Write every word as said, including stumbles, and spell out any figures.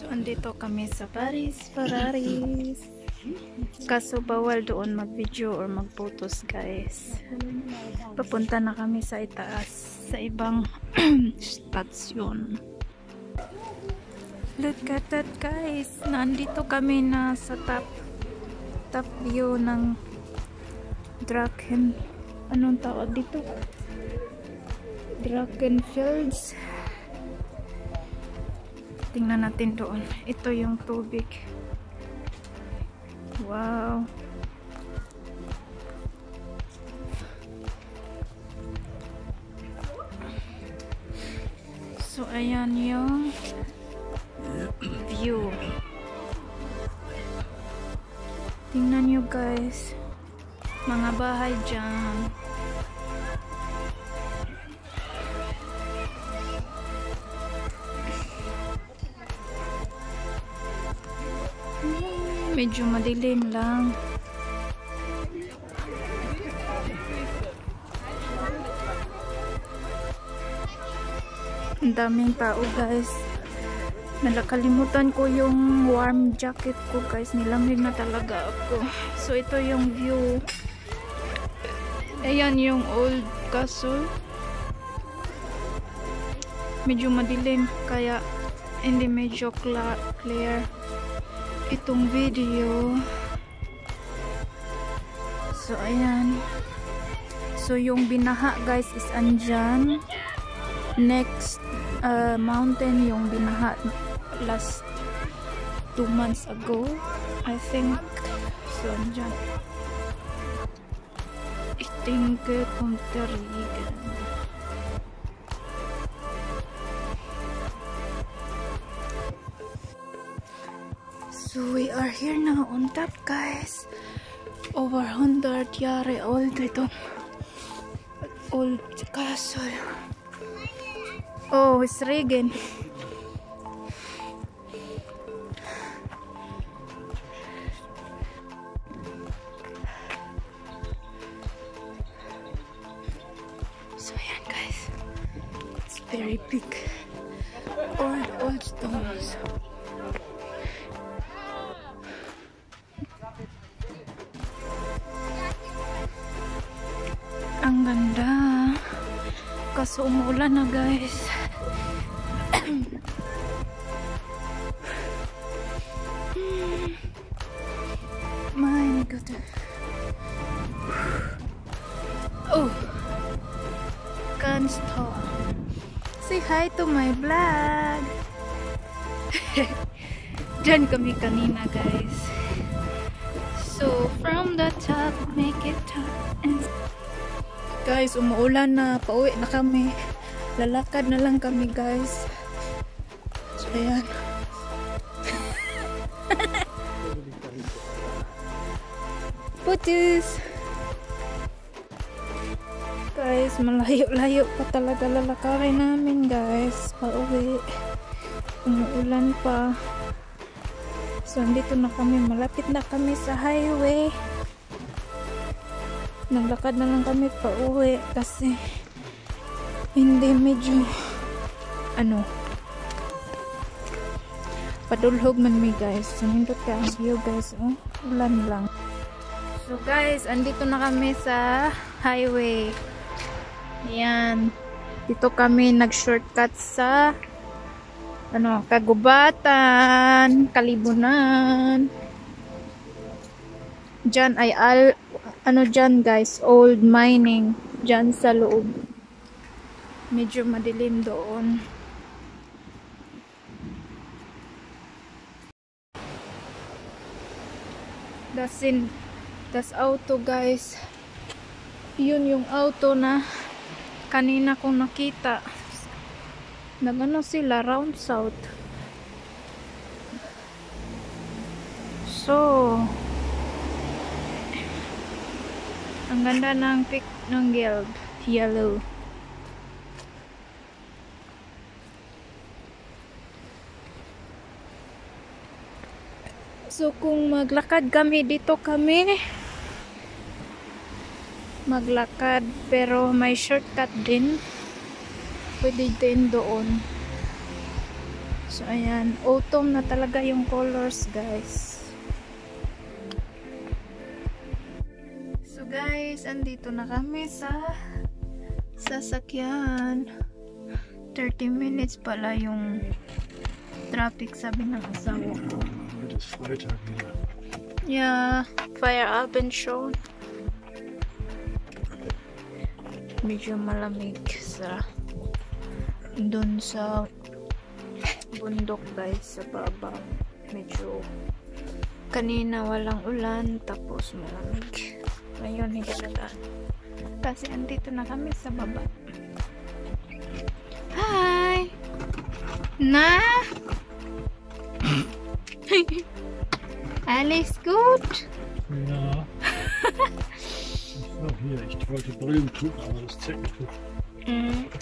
Andito kami sa Paris, Ferraris. Kaso bawal doon mag-video or mag-photos, guys. Papunta na kami sa itaas, sa ibang stasyon. Look at that, guys. Nandito kami na sa top top view ng Draken. Anong tawag dito? Drakenfels. Tingnan natin doon. Ito yung tubig. Wow. So, ayan yung view. Tingnan nyo, guys. Mga bahay dyan. Medyo madilim lang. Ang daming tao, guys. Nakalimutan ko yung warm jacket ko, guys. Nilamig na talaga ako. So, ito yung view. Ayan yung old castle. Medyo madilim, kaya hindi medyo clear itong video. So, ayan. So, yung binaha, guys, is andyan. Next uh, mountain yung binaha last two months ago, I think. So, andyan. I think Contarigan. So we are here now on top, guys. Over one hundred year old itong old castle. Oh, it's regen. So yeah, guys, it's very big. Old, old stones. Ang ganda. Kaso umuulan na, guys. My God. Oh. Can't stop. Say hi to my vlog. Diyan kami kanina, guys. So, from the top, make it top and guys, umuulan na. Pauwi na kami. Lalakad na lang kami, guys. So, ayan. Putis! Guys, malayo-layo pa talaga lalakarin namin, guys. Pauwi. Umuulan pa. So, andito na kami. Malapit na kami sa highway. Naglakad na lang kami pa uwi kasi hindi medyo ano padulhog man mi, guys. So, nindot ka ang view, guys. Oh, ulan lang. So, guys, andito na kami sa highway. Ayan. Dito kami nag-shortcut sa ano, Kagubatan, Kalibunan. Diyan ay al ano dyan, guys, old mining dyan sa loob. Medyo madilim doon. Das in das auto, guys. Yun yung auto na kanina kong nakita. Nagano sila round south. So, ang ganda ng pic ng guild. Yellow. So, kung maglakad kami, dito kami maglakad. Pero may shortcut din. Pwede din doon. So, ayan. Autumn na talaga yung colors, guys. So, guys, andito na kami sa sasakyan. thirty minutes pala yung traffic, sabi ng asawa ko. Yeah, Feierabendschon. Medyo malamig sa dun sa bundok, guys, sa baba. Medyo kanina walang ulan, tapos malamig. Ngayon hindi na, kasi andito na kami sa baba. Hi! Na? Alles gut? Ja. Ich war hier. Ich wollte Brillentuch, aber das Zeckentuch Mm.